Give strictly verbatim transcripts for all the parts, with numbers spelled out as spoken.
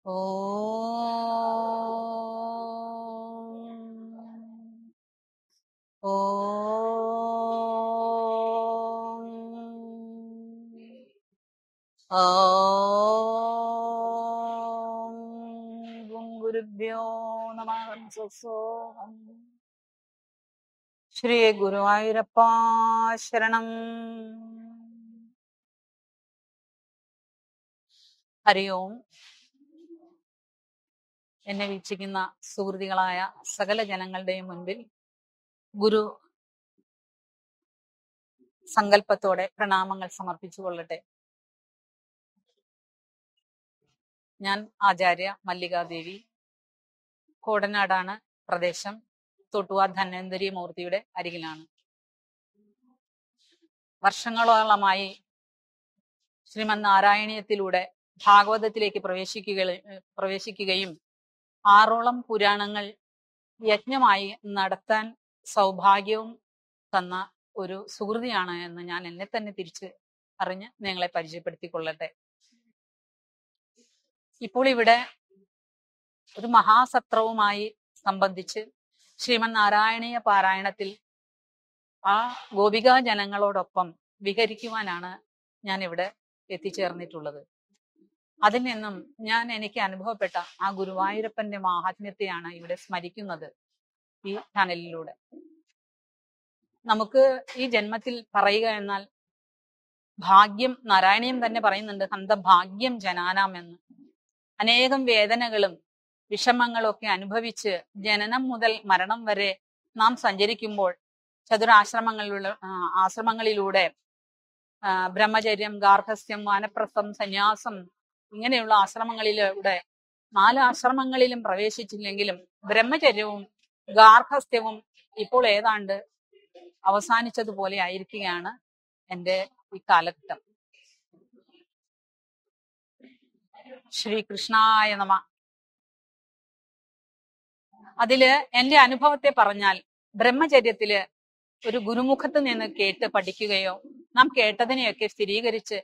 ഓം ഓം ഓം ഗും ഗുരുഭ്യോ നമഃ. സ്വസ്സോഹം. ശ്രീ ഗുരുവായൂരപ്പ ശരണം. ഹരി ഓം. എന്നെ വീക്ഷിക്കുന്ന സുഹൃതികളായ സകല ജനങ്ങളുടെയും മുൻപിൽ ഗുരു സങ്കല്പത്തോടെ പ്രണാമങ്ങൾ സമർപ്പിച്ചു കൊള്ളട്ടെ. ഞാൻ ആചാര്യ മല്ലികാദേവി, കോടനാടാണ് പ്രദേശം. തൊട്ടുവ ധന്വന്തരി മൂർത്തിയുടെ അരികിലാണ്. വർഷങ്ങളോളമായി ശ്രീമദ് നാരായണീയത്തിലൂടെ ഭാഗവതത്തിലേക്ക് പ്രവേശിക്കുക പ്രവേശിക്കുകയും ആറോളം പുരാണങ്ങൾ യജ്ഞമായി നടത്താൻ സൗഭാഗ്യവും തന്ന ഒരു സുഹൃതിയാണ് എന്ന് ഞാൻ എന്നെ തന്നെ തിരിച്ച് അറിഞ്ഞ് നിങ്ങളെ പരിചയപ്പെടുത്തിക്കൊള്ളട്ടെ. ഇപ്പോൾ ഇവിടെ ഒരു മഹാസത്രവുമായി സംബന്ധിച്ച് ശ്രീമദ് നാരായണീയ പാരായണത്തിൽ ആ ഗോപികാ ജനങ്ങളോടൊപ്പം വിഹരിക്കുവാനാണ് ഞാൻ ഇവിടെ എത്തിച്ചേർന്നിട്ടുള്ളത്. അതിൽ നിന്നും ഞാൻ എനിക്ക് അനുഭവപ്പെട്ട ആ ഗുരുവായൂരപ്പന്റെ മാഹാത്മ്യത്തെയാണ് ഇവിടെ സ്മരിക്കുന്നത് ഈ ചാനലിലൂടെ. നമുക്ക് ഈ ജന്മത്തിൽ പറയുക എന്നാൽ ഭാഗ്യം, നാരായണീയം തന്നെ പറയുന്നുണ്ട്, ഹന്ത ഭാഗ്യം ജനാനാം എന്ന്. അനേകം വേദനകളും വിഷമങ്ങളും ഒക്കെ അനുഭവിച്ച് ജനനം മുതൽ മരണം വരെ നാം സഞ്ചരിക്കുമ്പോൾ ചതുരാശ്രമങ്ങളിലുള്ള ആശ്രമങ്ങളിലൂടെ ബ്രഹ്മചര്യം, ഗാർഹസ്ഥ്യം, വാനപ്രസ്ഥം, സന്യാസം ഇങ്ങനെയുള്ള ആശ്രമങ്ങളിലൂടെ നാല് ആശ്രമങ്ങളിലും പ്രവേശിച്ചില്ലെങ്കിലും ബ്രഹ്മചര്യവും ഗാർഹസ്ഥ്യവും ഇപ്പോൾ ഏതാണ്ട് അവസാനിച്ചതുപോലെ ആയിരിക്കുകയാണ് എൻ്റെ ഈ കാലഘട്ടം. ശ്രീകൃഷ്ണായ നമ. അതില് എൻ്റെ അനുഭവത്തെ പറഞ്ഞാൽ, ബ്രഹ്മചര്യത്തില് ഒരു ഗുരുമുഖത്ത് നിന്ന് കേട്ട് പഠിക്കുകയോ നാം കേട്ടതിനെയൊക്കെ സ്ഥിരീകരിച്ച്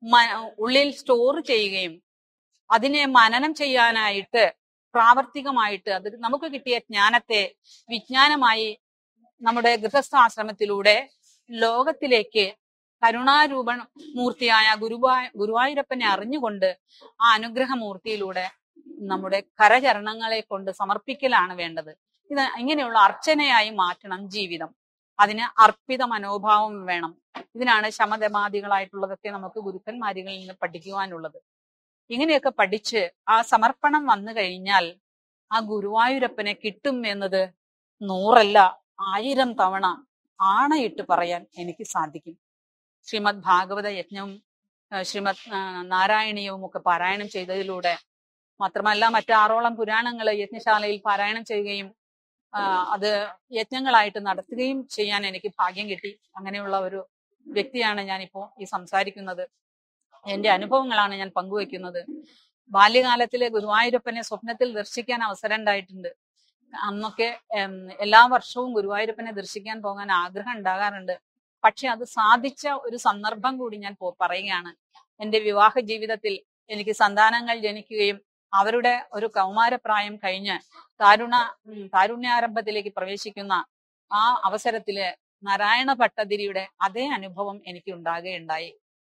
ഉള്ളിൽ സ്റ്റോർ ചെയ്യുകയും അതിനെ മനനം ചെയ്യാനായിട്ട് പ്രാവർത്തികമായിട്ട് അത് നമുക്ക് കിട്ടിയ ജ്ഞാനത്തെ വിജ്ഞാനമായി നമ്മുടെ ഗൃഹസ്ഥാശ്രമത്തിലൂടെ ലോകത്തിലേക്ക് കരുണാരൂപ മൂർത്തിയായ ഗുരുവായ ഗുരുവായൂരപ്പനെ അറിഞ്ഞുകൊണ്ട് ആ അനുഗ്രഹമൂർത്തിയിലൂടെ നമ്മുടെ കരചരണങ്ങളെ കൊണ്ട് സമർപ്പിക്കലാണ് വേണ്ടത്. ഇത് ഇങ്ങനെയുള്ള അർച്ചനയായി മാറ്റണം ജീവിതം. അതിന് അർപ്പിത മനോഭാവം വേണം. ഇതിനാണ് ശമദമാദികളായിട്ടുള്ളതൊക്കെ നമുക്ക് ഗുരുക്കന്മാരികളിൽ നിന്ന് പഠിക്കുവാനുള്ളത്. ഇങ്ങനെയൊക്കെ പഠിച്ച് ആ സമർപ്പണം വന്നു കഴിഞ്ഞാൽ ആ ഗുരുവായൂരപ്പനെ കിട്ടും എന്നത് നൂറല്ല ആയിരം തവണ ആണയിട്ട് പറയാൻ എനിക്ക് സാധിക്കും. ശ്രീമദ് ഭാഗവത യജ്ഞവും ശ്രീമദ് നാരായണീയവും ഒക്കെ പാരായണം ചെയ്തതിലൂടെ മാത്രമല്ല മറ്റാറോളം പുരാണങ്ങൾ യജ്ഞശാലയിൽ പാരായണം ചെയ്യുകയും അത് യജ്ഞങ്ങളായിട്ട് നടത്തുകയും ചെയ്യാൻ എനിക്ക് ഭാഗ്യം കിട്ടി. അങ്ങനെയുള്ള ഒരു വ്യക്തിയാണ് ഞാനിപ്പോ ഈ സംസാരിക്കുന്നത്. എന്റെ അനുഭവങ്ങളാണ് ഞാൻ പങ്കുവെക്കുന്നത്. ബാല്യകാലത്തിലെ ഗുരുവായൂരപ്പനെ സ്വപ്നത്തിൽ ദർശിക്കാൻ അവസരം ഉണ്ടായിട്ടുണ്ട്. അന്നൊക്കെ എല്ലാ വർഷവും ഗുരുവായൂരപ്പനെ ദർശിക്കാൻ പോകാൻ ആഗ്രഹം ഉണ്ടാകാറുണ്ട്. പക്ഷെ അത് സാധിച്ച ഒരു സന്ദർഭം കൂടി ഞാൻ പറയുകയാണ്. എന്റെ വിവാഹ ജീവിതത്തിൽ എനിക്ക് സന്താനങ്ങൾ ജനിക്കുകയും അവരുടെ ഒരു കൗമാരപ്രായം കഴിഞ്ഞ് താരുണ താരുണ്യാരംഭത്തിലേക്ക് പ്രവേശിക്കുന്ന ആ അവസരത്തില് നാരായണ ഭട്ടതിരിയുടെ അതേ അനുഭവം എനിക്ക് ഉണ്ടാകുകയുണ്ടായി.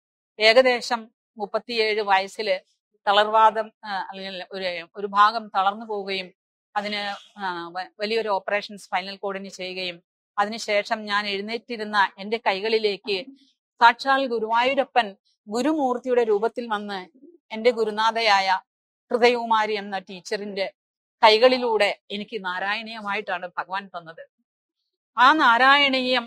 ഏകദേശം മുപ്പത്തിയേഴ് വയസ്സില് തളർവാദം അല്ലെങ്കിൽ ഒരു ഒരു ഭാഗം തളർന്നു പോവുകയും അതിന് വലിയൊരു ഓപ്പറേഷൻ സ്പൈനൽ കോഡിന് ചെയ്യുകയും അതിനുശേഷം ഞാൻ എഴുന്നേറ്റിരുന്ന എൻ്റെ കൈകളിലേക്ക് സാക്ഷാൽ ഗുരുവായൂരപ്പൻ ഗുരുമൂർത്തിയുടെ രൂപത്തിൽ വന്ന് എൻ്റെ ഗുരുനാഥയായ ഹൃദയകുമാരി എന്ന ടീച്ചറിന്റെ കൈകളിലൂടെ എനിക്ക് നാരായണീയമായിട്ടാണ് ഭഗവാൻ തന്നത്. ആ നാരായണീയം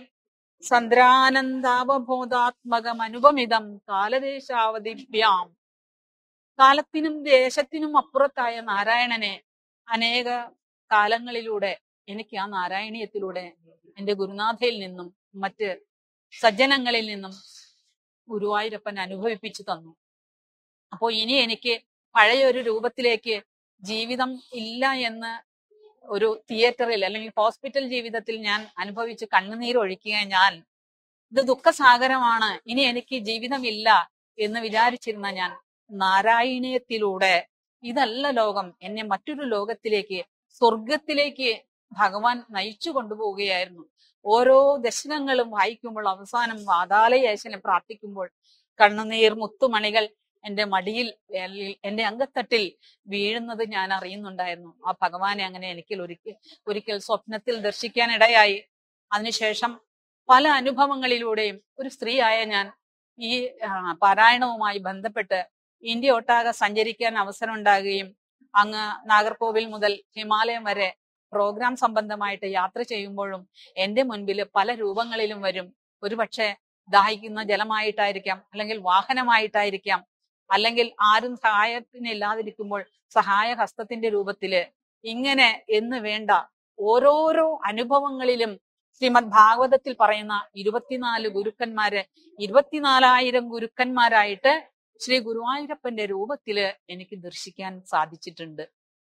സന്ദ്രാനന്ദാവബോധാത്മകം അനുപമിതം കാലദേശാവധിഭ്യാം. കാലത്തിനും ദേശത്തിനും അപ്പുറത്തായ നാരായണനെ അനേക കാലങ്ങളിലൂടെ എനിക്ക് ആ നാരായണീയത്തിലൂടെ എൻ്റെ ഗുരുനാഥയിൽ നിന്നും മറ്റ് സജ്ജനങ്ങളിൽ നിന്നും ഗുരുവായൂരപ്പൻ അനുഭവിപ്പിച്ചു തന്നു. അപ്പോൾ ഇനി എനിക്ക് പഴയ ഒരു രൂപത്തിലേക്ക് ജീവിതം ഇല്ല എന്ന് ഒരു തിയേറ്ററിൽ അല്ലെങ്കിൽ ഹോസ്പിറ്റൽ ജീവിതത്തിൽ ഞാൻ അനുഭവിച്ച് കണ്ണുനീരൊഴുക്കിയ ഞാൻ ഇത് ദുഃഖസാഗരമാണ്, ഇനി എനിക്ക് ജീവിതമില്ല എന്ന് വിചാരിച്ചിരുന്ന ഞാൻ നാരായണീയത്തിലൂടെ ഇതല്ല ലോകം. എന്നെ മറ്റൊരു ലോകത്തിലേക്ക്, സ്വർഗത്തിലേക്ക് ഭഗവാൻ നയിച്ചു കൊണ്ടുപോവുകയായിരുന്നു. ഓരോ ദശകങ്ങളും വായിക്കുമ്പോൾ അവസാനം വാതാലയേശനെ പ്രാർത്ഥിക്കുമ്പോൾ കണ്ണുനീർ മുത്തുമണികൾ എന്റെ മടിയിൽ, എന്റെ അങ്കത്തട്ടിൽ വീഴുന്നത് ഞാൻ അറിയുന്നുണ്ടായിരുന്നു. ആ ഭഗവാനെ അങ്ങനെ എനിക്ക് ഒരിക്കൽ ഒരിക്കൽ സ്വപ്നത്തിൽ ദർശിക്കാൻ ഇടയായി. അതിനുശേഷം പല അനുഭവങ്ങളിലൂടെയും ഒരു സ്ത്രീയായ ഞാൻ ഈ പാരായണവുമായി ബന്ധപ്പെട്ട് ഇന്ത്യ ഒട്ടാകെ സഞ്ചരിക്കാൻ അവസരം ഉണ്ടാകുകയും അങ്ങ് നാഗർകോവിൽ മുതൽ ഹിമാലയം വരെ പ്രോഗ്രാം സംബന്ധമായിട്ട് യാത്ര ചെയ്യുമ്പോഴും എന്റെ മുൻപിൽ പല രൂപങ്ങളിലും വരും. ഒരുപക്ഷെ ദാഹിക്കുന്ന ജലമായിട്ടായിരിക്കാം, അല്ലെങ്കിൽ വാഹനമായിട്ടായിരിക്കാം, അല്ലെങ്കിൽ ആരും സഹായത്തിനില്ലാതിരിക്കുമ്പോൾ സഹായ ഹസ്തത്തിന്റെ രൂപത്തില്, ഇങ്ങനെ എന്ന് വേണ്ട ഓരോരോ അനുഭവങ്ങളിലും ശ്രീമദ് ഭാഗവതത്തിൽ പറയുന്ന ഇരുപത്തിനാല് ഗുരുക്കന്മാര് ഇരുപത്തിനാലായിരം ഗുരുക്കന്മാരായിട്ട് ശ്രീ ഗുരുവായൂരപ്പന്റെ രൂപത്തില് എനിക്ക് ദർശിക്കാൻ സാധിച്ചിട്ടുണ്ട്.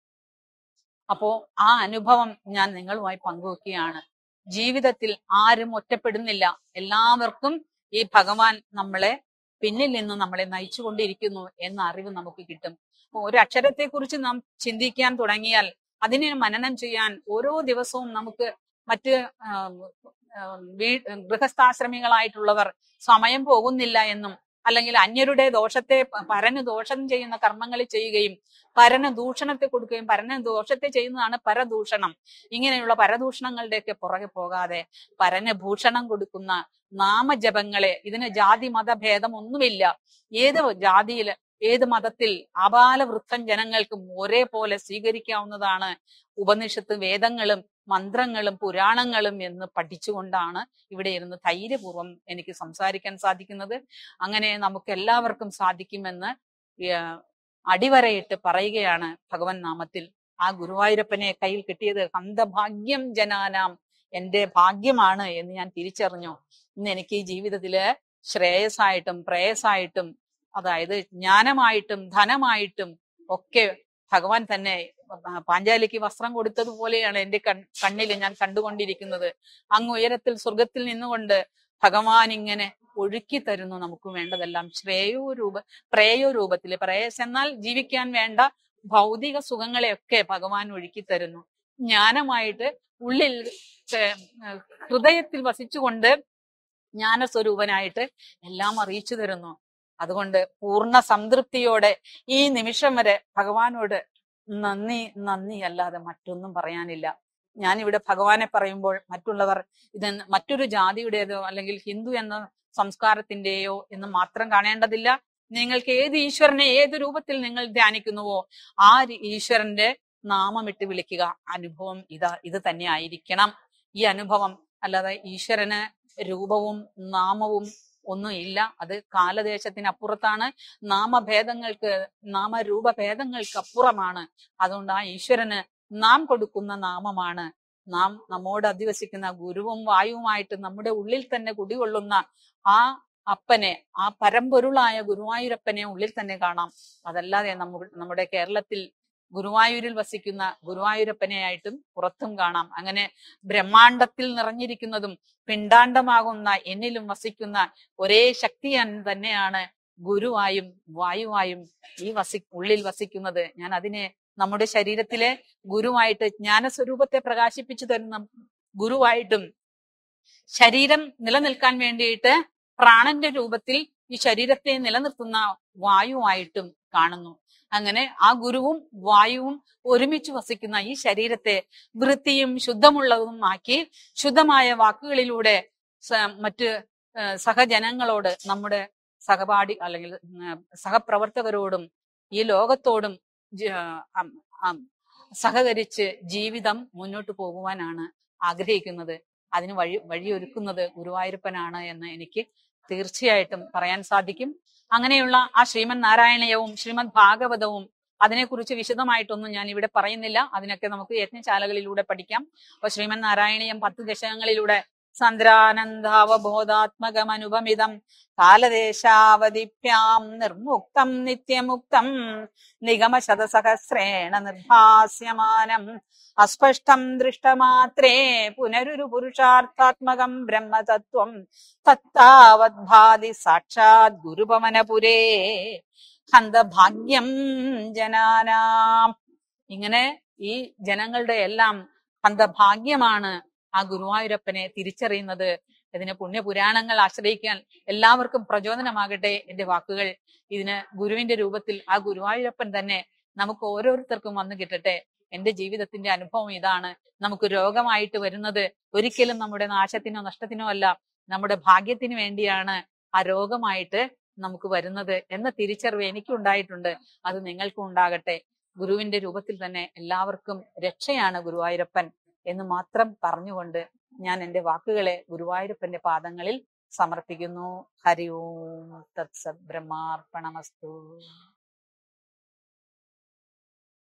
അപ്പോ ആ അനുഭവം ഞാൻ നിങ്ങളുമായി പങ്കുവെക്കുകയാണ്. ജീവിതത്തിൽ ആരും ഒറ്റപ്പെടുന്നില്ല. എല്ലാവർക്കും ഈ ഭഗവാൻ നമ്മളെ പിന്നിൽ നിന്ന് നമ്മളെ നയിച്ചുകൊണ്ടിരിക്കുന്നു എന്ന അറിവ് നമുക്ക് കിട്ടും. ഒരു അക്ഷരത്തെ കുറിച്ച് നാം ചിന്തിക്കാൻ തുടങ്ങിയാൽ, അതിനെ മനനം ചെയ്യാൻ ഓരോ ദിവസവും നമുക്ക് മറ്റ് വീ ഗൃഹസ്ഥാശ്രമികളായിട്ടുള്ളവർ സമയം പോകുന്നില്ല എന്നും, അല്ലെങ്കിൽ അന്യരുടെ ദോഷത്തെ, പരന് ദോഷം ചെയ്യുന്ന കർമ്മങ്ങൾ ചെയ്യുകയും പരന് ദൂഷണത്തെ കൊടുക്കുകയും പരന് ദോഷത്തെ ചെയ്യുന്നതാണ് പരദൂഷണം. ഇങ്ങനെയുള്ള പരദൂഷണങ്ങളുടെയൊക്കെ പുറകെ പോകാതെ പരന് ഭൂഷണം കൊടുക്കുന്ന നാമജപങ്ങളെ, ഇതിന് ജാതി മതഭേദം ഒന്നുമില്ല. ഏത് ജാതിയില്, ഏത് മതത്തിൽ ആബാലവൃദ്ധം ജനങ്ങൾക്കും ഒരേപോലെ സ്വീകരിക്കാവുന്നതാണ് ഉപനിഷത്ത്, വേദങ്ങളും മന്ത്രങ്ങളും പുരാണങ്ങളും എന്ന് പഠിച്ചുകൊണ്ടാണ് ഇവിടെ ഇരുന്ന് ധൈര്യപൂർവ്വം എനിക്ക് സംസാരിക്കാൻ സാധിക്കുന്നത്. അങ്ങനെ നമുക്ക് എല്ലാവർക്കും സാധിക്കുമെന്ന് അടിവരയിട്ട് പറയുകയാണ് ഭഗവൻ നാമത്തിൽ. ആ ഗുരുവായൂരപ്പനെ കയ്യിൽ കിട്ടിയത് ഹന്തഭാഗ്യം ജനാനാം, എന്റെ ഭാഗ്യമാണ് എന്ന് ഞാൻ തിരിച്ചറിഞ്ഞു. ഇന്ന് എനിക്ക് ഈ ജീവിതത്തില് ശ്രേയസ്സായിട്ടും പ്രേയസ്സായിട്ടും, അതായത് ജ്ഞാനമായിട്ടും ധനമായിട്ടും ഒക്കെ ഭഗവാൻ തന്നെ പാഞ്ചാലിക്ക് വസ്ത്രം കൊടുത്തതുപോലെയാണ് എന്റെ കൺ കണ്ണിൽ ഞാൻ കണ്ടുകൊണ്ടിരിക്കുന്നത്. അങ്ങ് ഉയരത്തിൽ സ്വർഗത്തിൽ നിന്നുകൊണ്ട് ഭഗവാൻ ഇങ്ങനെ ഒഴുക്കി തരുന്നു നമുക്ക് വേണ്ടതെല്ലാം ശ്രേയോ രൂപ പ്രേയോ രൂപത്തില്. പ്രേയസ് എന്നാൽ ജീവിക്കാൻ വേണ്ട ഭൗതിക സുഖങ്ങളെയൊക്കെ ഭഗവാൻ ഒഴുക്കി തരുന്നു. ജ്ഞാനമായിട്ട് ഉള്ളിൽ ഹൃദയത്തിൽ വസിച്ചുകൊണ്ട് ജ്ഞാനസ്വരൂപനായിട്ട് എല്ലാം അറിയിച്ചു തരുന്നു. അതുകൊണ്ട് പൂർണ്ണ സംതൃപ്തിയോടെ ഈ നിമിഷം വരെ ഭഗവാനോട് നന്ദി നന്ദി അല്ലാതെ മറ്റൊന്നും പറയാനില്ല. ഞാനിവിടെ ഭഗവാനെ പറയുമ്പോൾ മറ്റുള്ളവർ ഇത് മറ്റൊരു ജാതിയുടേതോ അല്ലെങ്കിൽ ഹിന്ദു എന്ന സംസ്കാരത്തിന്റെയോ എന്ന് മാത്രം കാണേണ്ടതില്ല. നിങ്ങൾക്ക് ഏത് ഈശ്വരനെ ഏത് രൂപത്തിൽ നിങ്ങൾ ധ്യാനിക്കുന്നുവോ ആ ഈശ്വരന്റെ നാമമിട്ട് വിളിക്കുക. അനുഭവം ഇതാ ഇത് തന്നെ ആയിരിക്കണം ഈ അനുഭവം. അല്ലാതെ ഈശ്വരന് രൂപവും നാമവും ഒന്നും ഇല്ല. അത് കാലദേശത്തിനപ്പുറത്താണ്. നാമഭേദങ്ങൾക്ക് നാമരൂപഭേദങ്ങൾക്ക് അപ്പുറമാണ്. അതുകൊണ്ട് ആ ഈശ്വരന് നാം കൊടുക്കുന്ന നാമമാണ്. നാം നമ്മോട് അധിവസിക്കുന്ന ഗുരുവും വായുവുമായിട്ട് നമ്മുടെ ഉള്ളിൽ തന്നെ കുടികൊള്ളുന്ന ആ അപ്പനെ, ആ പരമ്പൊരുളായ ഗുരുവായൂരപ്പനെ ഉള്ളിൽ തന്നെ കാണാം. അതല്ലാതെ നമ്മ നമ്മുടെ കേരളത്തിൽ ഗുരുവായൂരിൽ വസിക്കുന്ന ഗുരുവായൂരപ്പനെയായിട്ടും പുറത്തും കാണാം. അങ്ങനെ ബ്രഹ്മാണ്ടത്തിൽ നിറഞ്ഞിരിക്കുന്നതും പിണ്ടാണ്ടമാകുന്ന എന്നിലും വസിക്കുന്ന ഒരേ ശക്തി തന്നെയാണ് ഗുരുവായും വായുവായും ഈ വസി ഉള്ളിൽ വസിക്കുന്നത്. ഞാൻ അതിനെ നമ്മുടെ ശരീരത്തിലെ ഗുരുവായിട്ട്, ജ്ഞാനസ്വരൂപത്തെ പ്രകാശിപ്പിച്ചു തരുന്ന ഗുരുവായിട്ടും, ശരീരം നിലനിൽക്കാൻ വേണ്ടിയിട്ട് പ്രാണന്റെ രൂപത്തിൽ ഈ ശരീരത്തെ നിലനിർത്തുന്ന വായുവായിട്ടും കാണുന്നു. അങ്ങനെ ആ ഗുരുവും വായുവും ഒരുമിച്ച് വസിക്കുന്ന ഈ ശരീരത്തെ വൃത്തിയും ശുദ്ധമുള്ളതും ആക്കി ശുദ്ധമായ വാക്കുകളിലൂടെ മറ്റ് സഹജനങ്ങളോട്, നമ്മുടെ സഹപാഠി അല്ലെങ്കിൽ സഹപ്രവർത്തകരോടും ഈ ലോകത്തോടും സഹകരിച്ച് ജീവിതം മുന്നോട്ട് പോകുവാനാണ് ആഗ്രഹിക്കുന്നത്. അതിന് വഴി വഴിയൊരുക്കുന്നത് ഗുരുവായൂരപ്പനാണ് എന്ന് എനിക്ക് തീർച്ചയായിട്ടും പറയാൻ സാധിക്കും. അങ്ങനെയുള്ള ആ ശ്രീമദ് നാരായണീയവും ശ്രീമദ് ഭാഗവതവും അതിനെക്കുറിച്ച് വിശദമായിട്ടൊന്നും ഞാൻ ഇവിടെ പറയുന്നില്ല. അതിനൊക്കെ നമുക്ക് യജ്ഞശാലകളിലൂടെ പഠിക്കാം. അപ്പൊ ശ്രീമദ് നാരായണീയം പത്ത് ദശകങ്ങളിലൂടെ സന്ദ്രാനന്ദാവബോധാത്മകമനുപമിതം കാലദേശാവധിഭ്യാം നിർമുക്തം നിത്യമുക്തം നിഗമശതസഹസ്രേണ നിർഭാസ്യമാനം അസ്പഷ്ടം ദൃഷ്ടമാത്രേ പുനരുരു പുരുഷാർത്ഥാത്മകം ബ്രഹ്മതത്വം തത്താവദ്ഭാതി സാക്ഷാത് ഗുരുപവനപുരേ. ഹന്തഭാഗ്യം ജനാനാം. ഇങ്ങനെ ഈ ജനങ്ങളുടെ എല്ലാം ഹന്തഭാഗ്യമാണ് ആ ഗുരുവായൂരപ്പനെ തിരിച്ചറിയുന്നത്. ഇതിന് പുണ്യപുരാണങ്ങൾ ആശ്രയിക്കാൻ എല്ലാവർക്കും പ്രചോദനമാകട്ടെ എന്റെ വാക്കുകൾ. ഇതിന് ഗുരുവിന്റെ രൂപത്തിൽ ആ ഗുരുവായൂരപ്പൻ തന്നെ നമുക്ക് ഓരോരുത്തർക്കും വന്നു കിട്ടട്ടെ. എന്റെ ജീവിതത്തിന്റെ അനുഭവം ഇതാണ്. നമുക്ക് രോഗമായിട്ട് വരുന്നത് ഒരിക്കലും നമ്മുടെ നാശത്തിനോ നഷ്ടത്തിനോ അല്ല, നമ്മുടെ ഭാഗ്യത്തിന് വേണ്ടിയാണ് ആ രോഗമായിട്ട് നമുക്ക് വരുന്നത് എന്ന തിരിച്ചറിവ് എനിക്കുണ്ടായിട്ടുണ്ട്. അത് നിങ്ങൾക്കും ഉണ്ടാകട്ടെ. ഗുരുവിന്റെ രൂപത്തിൽ തന്നെ എല്ലാവർക്കും രക്ഷയാണ് ഗുരുവായൂരപ്പൻ എന്ന് മാത്രം പറഞ്ഞുകൊണ്ട് ഞാൻ എന്റെ വാക്കുകളെ ഗുരുവായൂരപ്പന്റെ പാദങ്ങളിൽ സമർപ്പിക്കുന്നു. ഹരി ഓം തത്സത് ബ്രഹ്മാർപ്പണമസ്തു.